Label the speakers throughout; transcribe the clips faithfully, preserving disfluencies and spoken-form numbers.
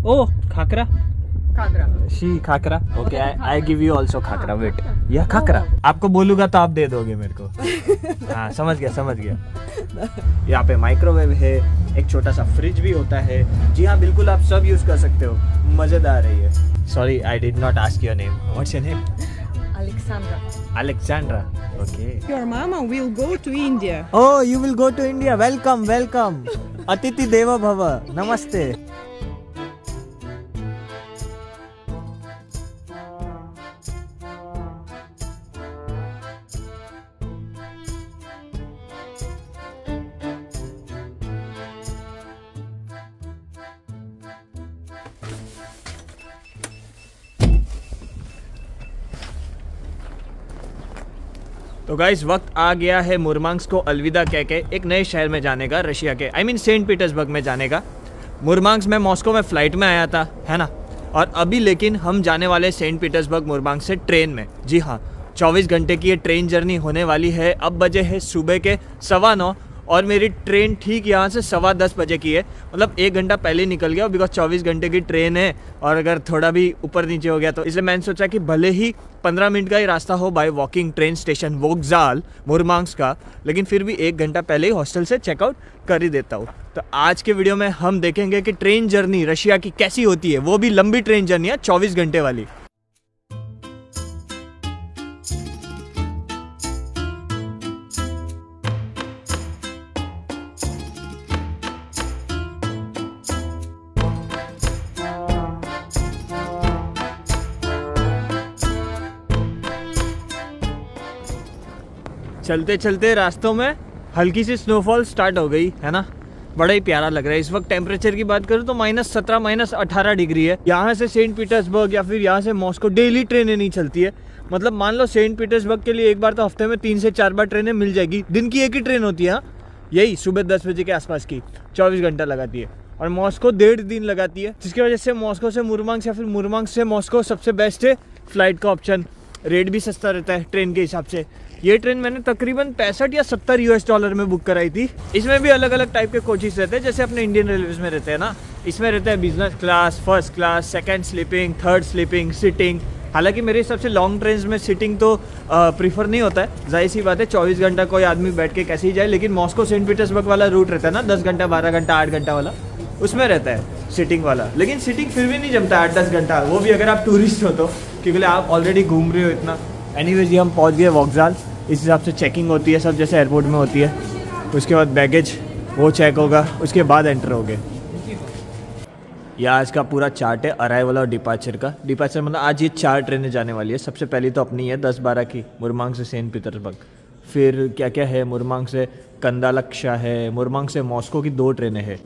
Speaker 1: Oh, khakra.
Speaker 2: Khakhra.
Speaker 1: She khakra. Okay, I, I give you also khakra. Wait. यह khakra. आपको बोलूंगा तो आप दे दोगे मेरे को। हाँ समझ गया समझ गया। यहाँ पे माइक्रोवेव है, एक छोटा सा फ्रिज भी होता है। जी हाँ बिल्कुल आप सब यूज कर सकते हो, मजेदार है ये। Sorry, I did not ask your name. What's your name?
Speaker 2: Alexandra.
Speaker 1: Alexandra. Okay.
Speaker 3: Your mama will go to India.
Speaker 1: Oh, you will go to India. Welcome, welcome. Atiti Deva Bhava. Namaste. तो guys वक्त आ गया है मुरमांस्क को अलविदा कह के एक नए शहर में जाने का, रशिया के आई मीन सेंट पीटर्सबर्ग में जाने का। मुरमांस्क में मॉस्को में फ़्लाइट में आया था, है ना, और अभी लेकिन हम जाने वाले सेंट पीटर्सबर्ग मुरमांस्क से ट्रेन में। जी हाँ, चौबीस घंटे की ये ट्रेन जर्नी होने वाली है। अब बजे है सुबह के सवा नौ और मेरी ट्रेन ठीक यहाँ से सवा दस बजे की है, मतलब एक घंटा पहले निकल गया बिकॉज चौबीस घंटे की ट्रेन है और अगर थोड़ा भी ऊपर नीचे हो गया तो इसलिए मैंने सोचा कि भले ही पंद्रह मिनट का ही रास्ता हो बाय वॉकिंग ट्रेन स्टेशन वोक्जाल मुरमांस्क का, लेकिन फिर भी एक घंटा पहले ही हॉस्टल से चेकआउट कर ही देता हूँ। तो आज के वीडियो में हम देखेंगे कि ट्रेन जर्नी रशिया की कैसी होती है, वो भी लंबी ट्रेन जर्नी है चौबीस घंटे वाली। चलते चलते रास्तों में हल्की सी स्नोफॉल स्टार्ट हो गई है ना, बड़ा ही प्यारा लग रहा है। इस वक्त टेम्परेचर की बात करूँ तो माइनस सत्रह माइनस अठारह डिग्री है। यहाँ से सेंट पीटर्सबर्ग या फिर यहाँ से मॉस्को डेली ट्रेनें नहीं चलती है, मतलब मान लो सेंट पीटर्सबर्ग के लिए एक बार तो हफ्ते में तीन से चार बार ट्रेनें मिल जाएगी। दिन की एक ही ट्रेन होती है, हाँ यही सुबह दस बजे के आसपास की, चौबीस घंटा लगाती है। और मॉस्को डेढ़ दिन लगाती है, जिसकी वजह से मॉस्को से मुरमांस्क या फिर मुरमांस्क से मॉस्को सबसे बेस्ट है फ्लाइट का ऑप्शन। रेट भी सस्ता रहता है ट्रेन के हिसाब से। ये ट्रेन मैंने तकरीबन पैंसठ या सत्तर यूएस डॉलर में बुक कराई थी। इसमें भी अलग अलग टाइप के कोचेस रहते हैं, जैसे अपने इंडियन रेलवेज में रहते हैं ना। इसमें रहते हैं business class, first class, second sleeping, third sleeping, sitting. हालांकि मेरे हिसाब से लॉन्ग ट्रेन में सिटिंग तो प्रीफर नहीं होता है, जाहिर सी बात है, चौबीस घंटा कोई आदमी बैठ के कैसे ही जाए। लेकिन मॉस्को सेंट पीटर्सबर्ग वाला रूट रहता है ना, दस घंटा बारह घंटा आठ घंटा वाला, उसमें रहता है सिटिंग वाला। लेकिन सिटिंग फिर भी नहीं जमता आठ दस घंटा, वो भी अगर आप टूरिस्ट हो तो, क्योंकि आप ऑलरेडी घूम रहे हो इतना। एनीवेज ये हम पहुंच गए वोक्जाल। इस हिसाब से चेकिंग होती है सब, जैसे एयरपोर्ट में होती है। उसके बाद बैगेज वो चेक होगा, उसके बाद एंटर होगे। यह आज का पूरा चार्ट है अराइवल और डिपार्चर का। डिपार्चर मतलब आज ये चार ट्रेनें जाने वाली है। सबसे पहली तो अपनी है दस बारह की, मुरमांस्क से सेंट पीटर्सबर्ग। फिर क्या क्या है, मुरमांस्क से कंदालक्षा है, मुरमांस्क से मॉस्को की दो ट्रेनें हैं।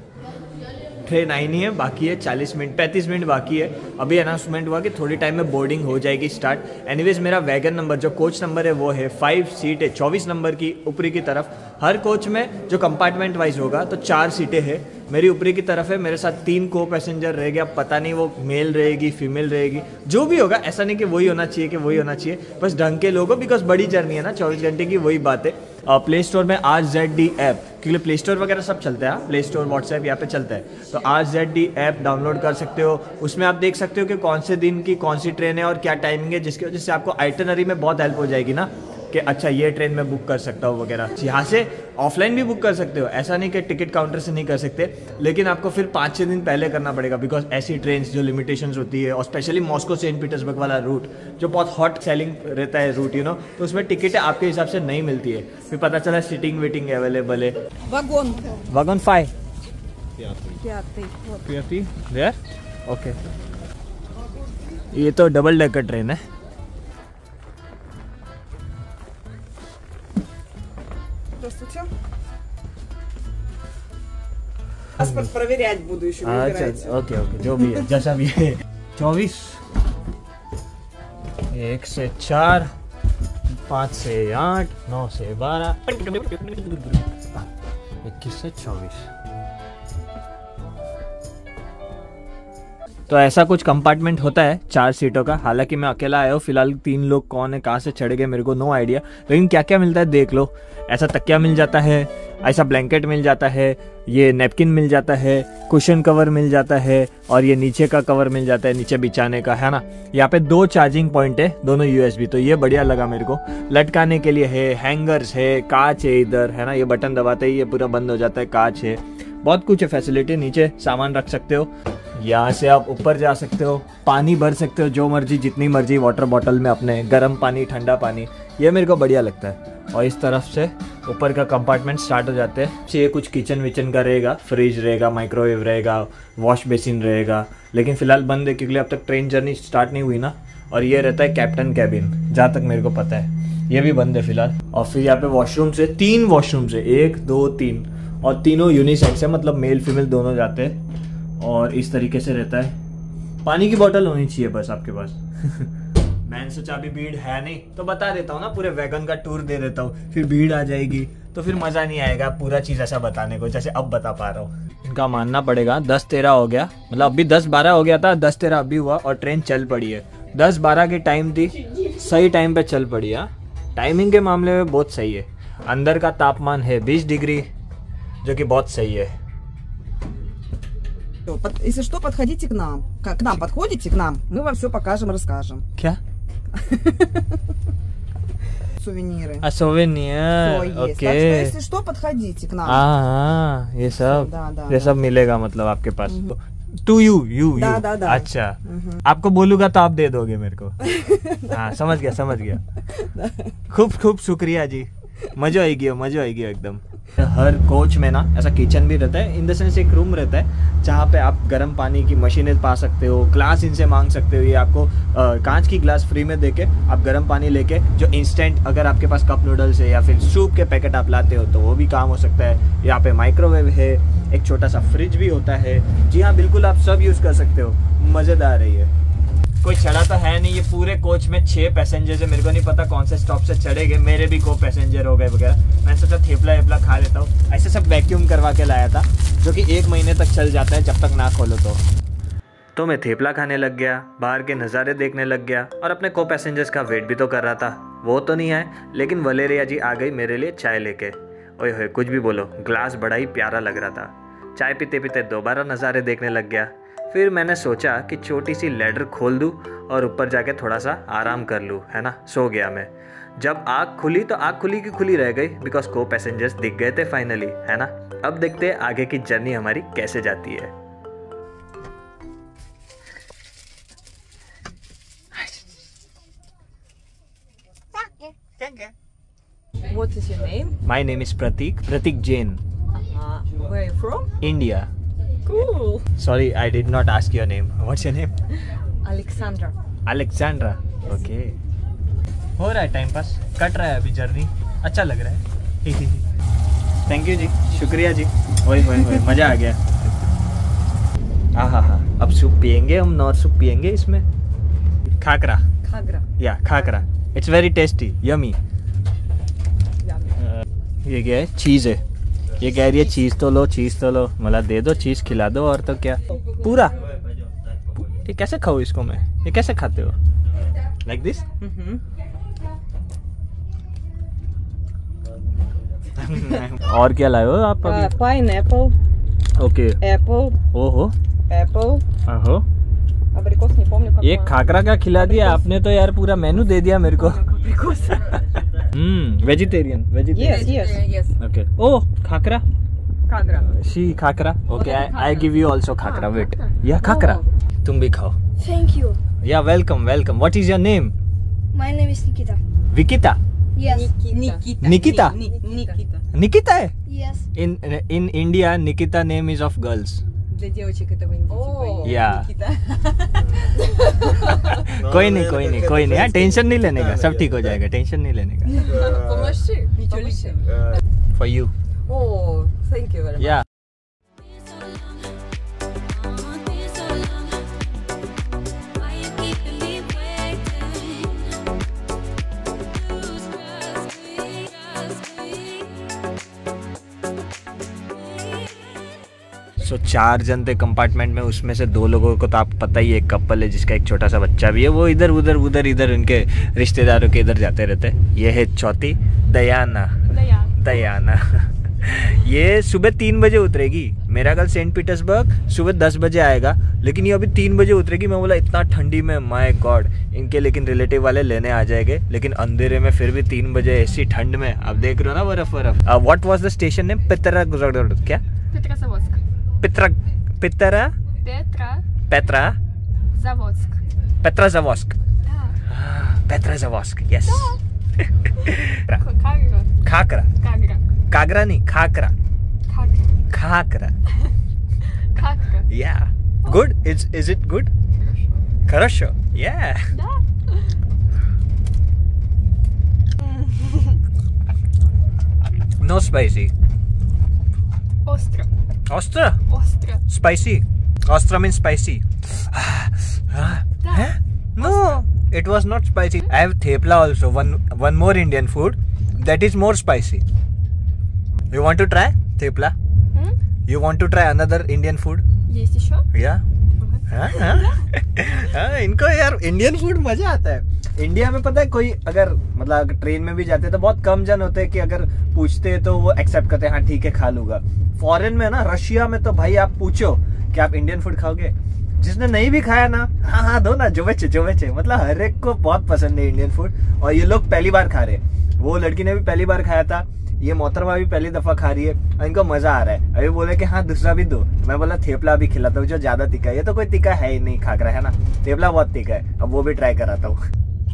Speaker 1: ट्रेन आई नहीं है, बाकी है चालीस मिनट पैंतीस मिनट बाकी है। अभी अनाउंसमेंट हुआ कि थोड़ी टाइम में बोर्डिंग हो जाएगी स्टार्ट। एनीवेज मेरा वैगन नंबर जो कोच नंबर है वो है फाइव सीट है, चौबीस नंबर की ऊपरी की तरफ। हर कोच में जो कंपार्टमेंट वाइज होगा तो चार सीटें हैं। मेरी ऊपरी की तरफ है, मेरे साथ तीन को पैसेंजर रहेंगे। अब पता नहीं वो मेल रहेगी फीमेल रहेगी, जो भी होगा ऐसा नहीं कि वही होना चाहिए कि वही होना चाहिए, बस ढंग के लोगों, बिकॉज बड़ी जर्नी है ना चौबीस घंटे की, वही बात है। प्ले स्टोर में आर जेड डी ऐप, क्योंकि प्ले स्टोर वगैरह सब चलता है, प्ले स्टोर व्हाट्सएप यहाँ पे चलता है, तो R Z D app download कर सकते हो। उसमें आप देख सकते हो कि कौन से दिन की कौन सी ट्रेन है और क्या टाइमिंग है, जिसकी वजह से आपको आइटनरी में बहुत हेल्प हो जाएगी ना, कि अच्छा ये ट्रेन में बुक कर सकता हूँ वगैरह। यहाँ से ऑफलाइन भी बुक कर सकते हो, ऐसा नहीं कि टिकट काउंटर से नहीं कर सकते, लेकिन आपको फिर पाँच छः दिन पहले करना पड़ेगा, बिकॉज ऐसी ट्रेन जो लिमिटेशंस होती है, और स्पेशली मॉस्को सेंट पीटर्सबर्ग वाला रूट जो बहुत हॉट सेलिंग रहता है रूट, यू नो, तो उसमें टिकटें आपके हिसाब से नहीं मिलती है। फिर पता चला सीटिंग वेटिंग अवेलेबल है।
Speaker 3: Вагон.
Speaker 1: Wagon five
Speaker 3: Пятый. Вот.
Speaker 1: There okay. ये तो डबल डेकर ट्रेन है।
Speaker 3: Здравствуйте. Паспорт проверять буду еще,
Speaker 1: अच्छा
Speaker 3: выбирайте.
Speaker 1: ओके ओके, जो भी है जैसा भी है। चौबीस, एक से चार, पाँच से आठ, नौ से बारह, इक्कीस से चौबीस। तो ऐसा कुछ कंपार्टमेंट होता है चार सीटों का। हालांकि मैं अकेला आया हूँ फिलहाल, तीन लोग कौन है कहाँ से चढ़ गए मेरे को नो आइडिया, लेकिन क्या क्या मिलता है देख लो। ऐसा तकिया मिल जाता है, ऐसा ब्लैंकेट मिल जाता है, ये नैपकिन मिल जाता है, कुशन कवर मिल जाता है और ये नीचे का कवर मिल जाता है नीचे बिछाने का, है ना। यहाँ पे दो चार्जिंग पॉइंट है, दोनों यूएसबी, तो ये बढ़िया लगा मेरे को। लटकाने के लिए है, हैंगर्स है, कांच है इधर, है ना। ये बटन दबाते ही ये पूरा बंद हो जाता है, कांच है, बहुत कुछ है फैसिलिटी। नीचे सामान रख सकते हो, यहाँ से आप ऊपर जा सकते हो, पानी भर सकते हो जो मर्जी, जितनी मर्जी वाटर बॉटल में अपने, गर्म पानी, ठंडा पानी, ये मेरे को बढ़िया लगता है। और इस तरफ से ऊपर का कंपार्टमेंट स्टार्ट हो जाते हैं। ये कुछ किचन विचन का रहेगा, फ्रिज रहेगा, माइक्रोवेव रहेगा, वॉश बेसिन रहेगा, लेकिन फिलहाल बंद है क्योंकि अब तक ट्रेन जर्नी स्टार्ट नहीं हुई ना। और ये रहता है कैप्टन कैबिन, जहाँ तक मेरे को पता है, ये भी बंद है फिलहाल। और फिर यहाँ पे वॉशरूम से, तीन वॉशरूम से, एक दो तीन, और तीनों यूनिसेक्स है, मतलब मेल फीमेल दोनों जाते हैं। और इस तरीके से रहता है। पानी की बोतल होनी चाहिए बस आपके पास। मैंने सोचा अभी भीड़ है नहीं तो बता देता हूँ ना, पूरे वैगन का टूर दे देता हूँ, फिर भीड़ आ जाएगी तो फिर मजा नहीं आएगा पूरा चीज ऐसा बताने को जैसे अब बता पा रहा हूँ। इनका मानना पड़ेगा, दस तेरह हो गया, मतलब अभी दस बारह हो गया था, दस तेरह अभी हुआ और ट्रेन चल पड़ी है। दस बारह की टाइम थी, सही टाइम पे चल पड़ी है। टाइमिंग के मामले में बहुत सही है। अंदर का तापमान है बीस डिग्री, जो कि बहुत सही है।
Speaker 3: Если что, подходите к нам. К к нам подходите, к нам. Мы вам все покажем, расскажем.
Speaker 1: क्या?
Speaker 3: Сувениры.
Speaker 1: А souvenir,
Speaker 3: Всё есть.
Speaker 1: ओके।
Speaker 3: Так что, если что, подходите к нам.
Speaker 1: हाँ, ये सब,
Speaker 3: Да, да,
Speaker 1: ये
Speaker 3: да.
Speaker 1: सब मिलेगा मतलब आपके पास। टू यू यू
Speaker 3: दा,
Speaker 1: यू
Speaker 3: दा, दा.
Speaker 1: अच्छा, आपको बोलूंगा तो आप दे दोगे मेरे को। हाँ, समझ गया समझ गया। खूब खूब शुक्रिया जी, मजा आएगी मजा आएगी एकदम। हर कोच में ना ऐसा किचन भी रहता है, इन द सेंस एक रूम रहता है जहाँ पे आप गर्म पानी की मशीनें पा सकते हो, ग्लास इनसे मांग सकते हो, ये आपको आ, कांच की ग्लास फ्री में देके आप गर्म पानी लेके, जो इंस्टेंट, अगर आपके पास कप नूडल्स है या फिर सूप के पैकेट आप लाते हो तो वो भी काम हो सकता है। यहाँ पे माइक्रोवेव है, एक छोटा सा फ्रिज भी होता है। जी हाँ, बिल्कुल आप सब यूज़ कर सकते हो, मज़ेदार है ये। कोई चढ़ा तो है नहीं, ये पूरे कोच में छह पैसेंजर्स है, मेरे को नहीं पता कौन से स्टॉप से चढ़ेंगे, मेरे भी को पैसेंजर हो गए वगैरह। मैंने सोचा थेपला वेपला खा लेता हूँ, ऐसे सब वैक्यूम करवा के लाया था, जो कि एक महीने तक चल जाता है जब तक ना खोलो तो। तो मैं थेपला खाने लग गया, बाहर के नज़ारे देखने लग गया और अपने को पैसेंजर्स का वेट भी तो कर रहा था। वो तो नहीं आए, लेकिन वलेरिया जी आ गई मेरे लिए चाय लेके। ओए होए, कुछ भी बोलो, ग्लास बड़ा ही प्यारा लग रहा था। चाय पीते पीते दोबारा नज़ारे देखने लग गया। फिर मैंने सोचा कि छोटी सी लैडर खोल दूँ और ऊपर जाके थोड़ा सा आराम कर लूँ, है ना। सो गया मैं। जब आँख खुली तो आँख खुली की खुली रह गई, बिकॉज को पैसेंजर्स दिख गए थे फाइनली, है ना। अब देखते हैं आगे की जर्नी हमारी कैसे जाती है।
Speaker 2: What is your name?
Speaker 1: My name is Prateek, Prateek Jain,
Speaker 2: Uh, where are you from?
Speaker 1: India.
Speaker 2: Cool.
Speaker 1: Sorry, I did not ask your name. What's your name?
Speaker 2: Alexandra.
Speaker 1: Alexandra. Okay, हो रहा है टाइम पास, कट रहा है अभी जर्नी, अच्छा लग रहा है। थैंक यू जी, शुक्रिया जी। ओए होए होए, मज़ा आ गया। हाँ हाँ हाँ, अब सूप पियेंगे हम, नॉर सूप पियेंगे इसमें। खाकरा,
Speaker 2: Kagra.
Speaker 1: या khakra, it's very tasty, yummy.
Speaker 2: Yummy.
Speaker 1: ये क्या है? चीज़ है। ये कह रही है चीज़ तो लो, चीज़ तो लो, मतलब दे दो, चीज़ खिला दो, और तो क्या। पूरा ये कैसे खाऊँ इसको मैं? ये कैसे खाते हो? Like this?
Speaker 2: Mm-hmm.
Speaker 1: और क्या लाए हो आप
Speaker 2: Uh,
Speaker 1: अभी?
Speaker 2: pineapple,
Speaker 1: ओके,
Speaker 2: apple,
Speaker 1: ओहो,
Speaker 2: apple,
Speaker 1: ओहो,
Speaker 2: абрикос, не помню какой.
Speaker 1: ये खाकरा का खिला दिया आपने तो यार, पूरा मेनू दे दिया मेरे को।
Speaker 2: Абрикос.
Speaker 1: हम्म, vegetarian,
Speaker 2: Yes,
Speaker 1: vegetarian.
Speaker 2: yes.
Speaker 3: Yes.
Speaker 1: Okay, oh khakra,
Speaker 2: Kagra.
Speaker 1: She khakra. Okay, I give you also khakra, wait, यह खाकरा, तुम भी खाओ।
Speaker 4: Thank you.
Speaker 1: या welcome welcome. What is your name?
Speaker 4: My name is Nikita.
Speaker 1: Vikita?
Speaker 4: Yes.
Speaker 2: Nikita.
Speaker 1: Nikita?
Speaker 2: Ni- Ni- Nikita.
Speaker 1: Nikita है?
Speaker 4: Yes.
Speaker 1: In in India Nikita name is of girls.
Speaker 2: Для девочек это в Индии.
Speaker 3: О.
Speaker 2: типа,
Speaker 1: Yeah.
Speaker 2: Никита.
Speaker 1: कोई नहीं कोई नहीं कोई नहीं, यार टेंशन नहीं लेने का, सब ठीक हो जाएगा, टेंशन नहीं लेने का।
Speaker 2: Помаши. Ничего личного.
Speaker 1: For you.
Speaker 2: Oh, thank you very much.
Speaker 1: या सो so, चार जन थे कंपार्टमेंट में, उसमें से दो लोगों को तो आप पता ही है, एक कपल है जिसका एक छोटा सा बच्चा भी है, वो इधर उधर उधर इधर उनके रिश्तेदारों के इधर जाते रहते हैं। ये है चौथी, दयाना। दयाना ये सुबह तीन बजे उतरेगी, मेरा कल सेंट पीटर्सबर्ग सुबह दस बजे आएगा, लेकिन ये अभी तीन बजे उतरेगी। मैं बोला इतना ठंडी में, माय गॉड, इनके लेकिन रिलेटिव वाले लेने आ जाएंगे, लेकिन अंधेरे में फिर भी तीन बजे ऐसी ठंड में। अब देख रहे हो ना बर्फ बर्फ। What was the station name? Petra क्या?
Speaker 5: Petrozavodsk.
Speaker 1: Petra Petra
Speaker 5: Petra
Speaker 1: Petra
Speaker 5: Zavodsk.
Speaker 1: Petrozavodsk
Speaker 5: Да.
Speaker 1: Petrozavodsk, yes.
Speaker 5: Kagra.
Speaker 1: Khakra,
Speaker 5: Kagra.
Speaker 1: Kagra नहीं, khakra,
Speaker 5: Kagra.
Speaker 1: Khakra.
Speaker 5: Kagra.
Speaker 1: Yeah. Good. Is is it good? Хорошо. Yeah.
Speaker 5: Да.
Speaker 1: No spicy.
Speaker 5: Остро.
Speaker 1: Ostra.
Speaker 5: Остро.
Speaker 1: Spicy. Ostra means spicy. Huh? No, it was not spicy. I have thepla also. One one more Indian food that is more spicy. You want to try thepla?
Speaker 5: М?
Speaker 1: You want to try another Indian food?
Speaker 5: Есть еще?
Speaker 1: Yeah. हाँ, हाँ, हाँ, इनको यार Indian food मजा आता है। India में पता है कोई अगर मतलब अगर ट्रेन में भी जाते हैं तो बहुत कम जन होते हैं कि अगर पूछते हैं तो वो एक्सेप्ट करते हैं, हाँ ठीक है खा लूंगा। फॉरेन में ना, रशिया में तो भाई आप पूछो कि आप इंडियन फूड खाओगे, जिसने नहीं भी खाया ना, हाँ हाँ दो ना, जो बचे जो बचे। मतलब हर एक को बहुत पसंद है इंडियन फूड, और ये लोग पहली बार खा रहे हैं। वो लड़की ने भी पहली बार खाया था, ये मोहतरमा भी पहली दफा खा रही है, और इनको मजा आ रहा है। अभी बोले कि हाँ दूसरा भी दो, मैं बोला थेपला भी खिलाता हूँ जो ज्यादा तीखा है। ये तो कोई तीखा है ही नहीं, खाकरा है ना, थेपला बहुत तीखा है, अब वो भी ट्राई कराता हूँ।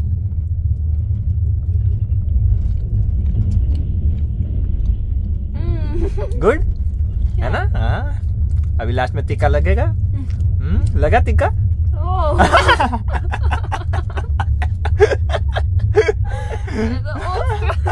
Speaker 1: गुड है ना? हाँ, अभी लास्ट में तीखा लगेगा। हम्म, लगा तीखा?
Speaker 5: О! Это остро.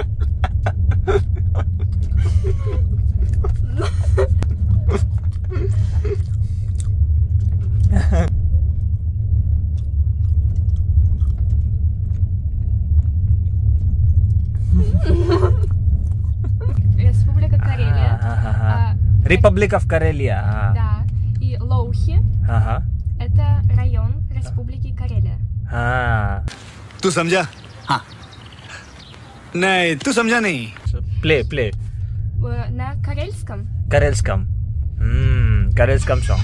Speaker 5: Республика Карелия. А,
Speaker 1: रिपब्लिक ऑफ करेलिया। हाँ
Speaker 5: Да. И Лоухи
Speaker 1: हाँ हाँ
Speaker 5: – это район Республики Карелия.
Speaker 1: हाँ।
Speaker 6: तू समझा? हाँ। नहीं, तू समझा नहीं।
Speaker 1: Play play
Speaker 5: Э, На карельском
Speaker 1: Карельском. Ммм, Карельском song.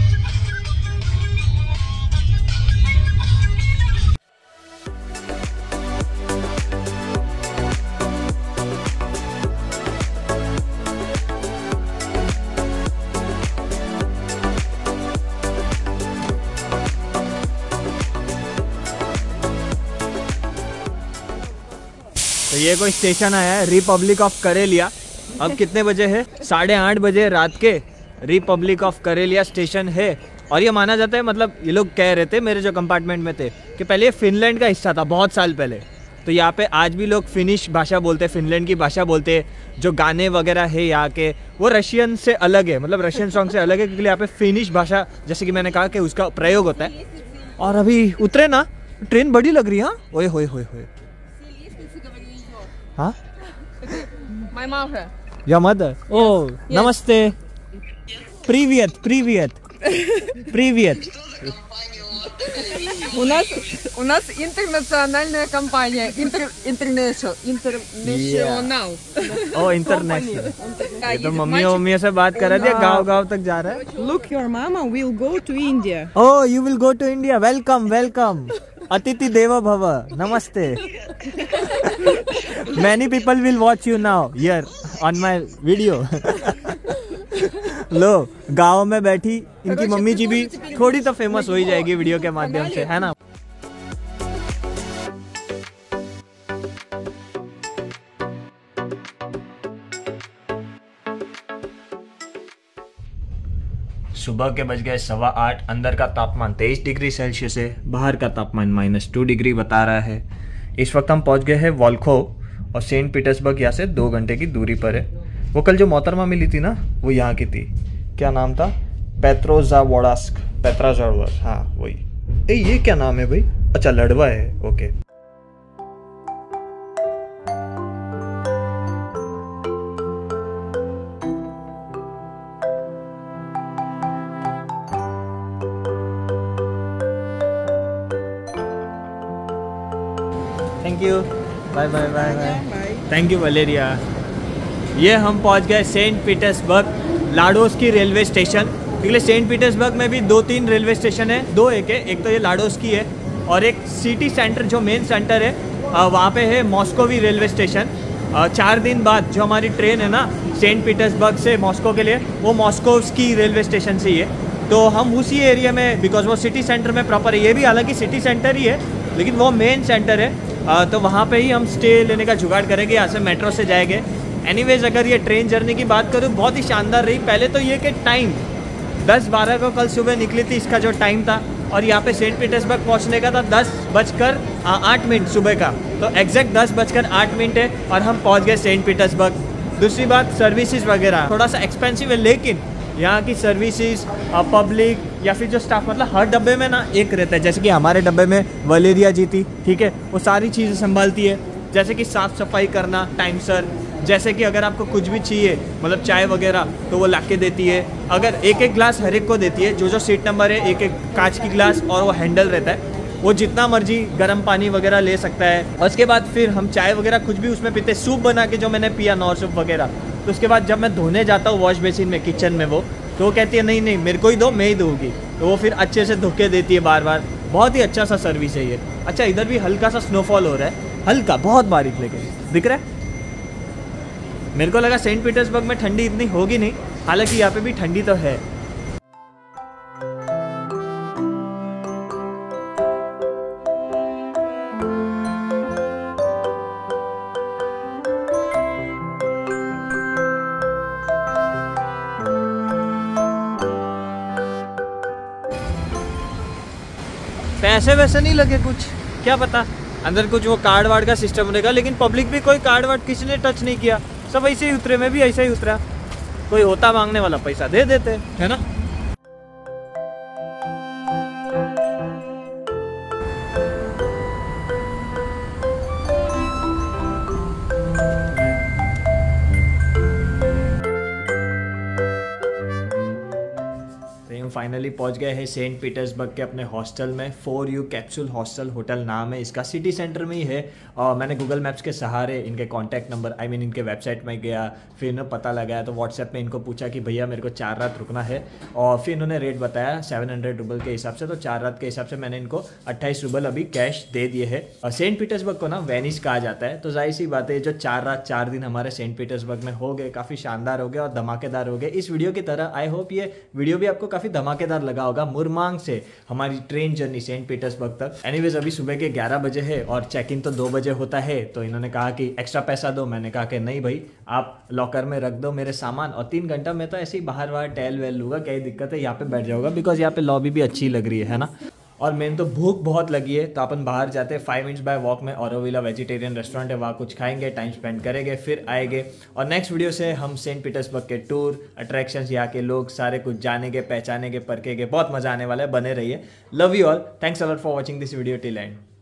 Speaker 1: तो ये कोई स्टेशन आया है, रिपब्लिक ऑफ करेलिया। अब कितने बजे है? साढ़े आठ बजे रात के रिपब्लिक ऑफ करेलिया स्टेशन है। और ये माना जाता है, मतलब ये लोग कह रहे थे मेरे जो कंपार्टमेंट में थे कि पहले ये फिनलैंड का हिस्सा था बहुत साल पहले। तो यहाँ पे आज भी लोग फिनिश भाषा बोलते हैं, फिनलैंड की भाषा बोलते हैं। जो गाने वगैरह है यहाँ के वो रशियन से अलग है, मतलब रशियन सॉन्ग से अलग है, क्योंकि यहाँ पे फिनिश भाषा जैसे कि मैंने कहा कि उसका प्रयोग होता है। और अभी उतरे ना, ट्रेन बड़ी लग रही है। हाँ, ओए होए होए होए। हाँ,
Speaker 2: My mother.
Speaker 1: या मदर। ओ नमस्ते, привет, привет, привет.
Speaker 2: У нас у нас интернациональная компания. Интер, international. International.
Speaker 1: ओ इंटरनेशनल। ये तो मम्मी मम्मी से बात कर रहे थे, गाँव गाँव तक जा रहा है।
Speaker 3: Look, your mama will go to India.
Speaker 1: Oh, you will go to India. Welcome, welcome. Atiti Deva Bhava. Namaste. Many people will watch you now here on my video. लो, गाँव में बैठी इनकी मम्मी जी भी थोड़ी तो फेमस हो ही जाएगी video के माध्यम से, है ना? सुबह के बज गए सवा आठ। अंदर का तापमान तेईस डिग्री सेल्सियस है, बाहर का तापमान माइनस टू डिग्री बता रहा है। इस वक्त हम पहुंच गए हैं वॉल्खो, और सेंट पीटर्सबर्ग यहाँ से दो घंटे की दूरी पर है। वो कल जो मोहतरमा मिली थी ना, वो यहाँ की थी। क्या नाम था? पेट्रोजावोस्क, पेट्राजावोस्क, हाँ वही। ए ये क्या नाम है भाई? अच्छा लड़वा है, okay. Thank you, bye bye bye bye. Thank you Valeria. ये हम पहुंच गए saint Petersburg Ladozhsky railway station. क्योंकि सेंट पीटर्सबर्ग में भी दो तीन रेलवे स्टेशन है, दो एक है, एक तो ये लाडोस्की है और एक सिटी सेंटर जो मेन सेंटर है वहाँ पे है मॉस्कोवी रेलवे स्टेशन। चार दिन बाद जो हमारी ट्रेन है ना सेंट पीटर्सबर्ग से मॉस्को के लिए, वो मॉस्कोव्स्की रेलवे स्टेशन से ही है। तो हम उसी एरिया में, बिकॉज वो सिटी सेंटर में प्रॉपर है, ये भी हालांकि सिटी सेंटर ही है लेकिन वो मेन सेंटर है, आ, तो वहाँ पे ही हम स्टे लेने का जुगाड़ करेंगे। यहाँ से मेट्रो से जाएंगे। एनीवेज अगर ये ट्रेन जर्नी की बात करूँ बहुत ही शानदार रही। पहले तो ये कि टाइम दस बारह को कल सुबह निकली थी इसका जो टाइम था, और यहाँ पे सेंट पीटर्सबर्ग पहुँचने का था दस बजकर आठ मिनट सुबह का, तो एग्जैक्ट दस बजकर आठ मिनट है और हम पहुँच गए सेंट पीटर्सबर्ग। दूसरी बात सर्विसेज वगैरह थोड़ा सा एक्सपेंसिव है, लेकिन यहाँ की सर्विसेज पब्लिक या फिर जो स्टाफ, मतलब हर डब्बे में ना एक रहता है। जैसे कि हमारे डब्बे में वलेरिया जी थी, ठीक है, वो सारी चीज़ें संभालती है, जैसे कि साफ़ सफाई करना टाइम सर, जैसे कि अगर आपको कुछ भी चाहिए मतलब चाय वगैरह तो वो ला के देती है। अगर एक एक ग्लास हर एक को देती है, जो जो सीट नंबर है एक एक कांच की ग्लास, और वो हैंडल रहता है, वो जितना मर्जी गर्म पानी वगैरह ले सकता है। और उसके बाद फिर हम चाय वगैरह कुछ भी उसमें पीते, सूप बना के जो मैंने पिया नॉर सूप वगैरह। तो उसके बाद जब मैं धोने जाता हूँ वॉश बेसिन में किचन में, वो तो वो कहती है नहीं नहीं मेरे को ही दो, मैं ही दूँगी, तो वो फिर अच्छे से धो के देती है बार बार। बहुत ही अच्छा सा सर्विस है ये। अच्छा इधर भी हल्का सा स्नोफॉल हो रहा है, हल्का, बहुत बारीक लेकिन दिख रहा है। मेरे को लगा सेंट पीटर्सबर्ग में ठंडी इतनी होगी नहीं, हालांकि यहाँ पे भी ठंडी तो है। पैसे वैसे नहीं लगे कुछ, क्या पता अंदर कुछ वो कार्ड वार्ड का सिस्टम रहेगा, लेकिन पब्लिक भी कोई कार्ड वार्ड किसी ने टच नहीं किया, सब ऐसे ही उतरे। मैं भी ऐसे ही उतरा, कोई होता मांगने वाला पैसा दे देते, है ना। फाइनली पहुंच गए हैं सेंट पीटर्सबर्ग के अपने हॉस्टल में। Four you capsule hostel hotel नाम है इसका, सिटी सेंटर में ही है। और मैंने गूगल मैप्स के सहारे इनके कॉन्टैक्ट नंबर, आई मीन इनके वेबसाइट में गया, फिर इन्हें पता लगाया, तो व्हाट्सएप में इनको पूछा कि भैया मेरे को चार रात रुकना है, और फिर इन्होंने रेट बताया सेवन हंड्रेड रूबल के हिसाब से। तो चार रात के हिसाब से मैंने इनको अट्ठाईस रूबल अभी कैश दे दिए है। और सेंट पीटर्सबर्ग को ना वेनिस कहा जाता है, तो जाहिर सी बात है जो चार रात चार दिन हमारे सेंट पीटर्सबर्ग में हो गए, काफ़ी शानदार हो गए और धमाकेदार हो गए इस वीडियो की तरह। आई होप ये वीडियो भी आपको काफ़ी धमाकेदार लगा होगा। मुरमांग से हमारी ट्रेन जर्नी सेंट पीटर्सबर्ग तक। एनीवेज अभी सुबह के ग्यारह बजे है और चेक इन तो दो बजे होता है, तो इन्होंने कहा कि एक्स्ट्रा पैसा दो। मैंने कहा कि नहीं भाई, आप लॉकर में रख दो मेरे सामान, और तीन घंटा मैं तो ऐसे ही बाहर बाहर टहल वहल लूँगा, क्या दिक्कत है, यहाँ पे बैठ जाऊँगा, बिकॉज यहाँ पे लॉबी भी अच्छी लग रही है ना। और मेन तो भूख बहुत लगी है, तो अपन बाहर जाते हैं फाइव मिनट्स बाय वॉक में, ऑरोविला वेजिटेरियन रेस्टोरेंट है, वहाँ कुछ खाएंगे, टाइम स्पेंड करेंगे, फिर आएंगे। और नेक्स्ट वीडियो से हम सेंट पीटर्सबर्ग के टूर, अट्रैक्शंस, यहाँ के लोग सारे कुछ जानेंगे, पहचानेंगे, परखेंगे। बहुत मजा आने वाला है, बने रहिए। Love you all, thanks a lot for watching this video till and.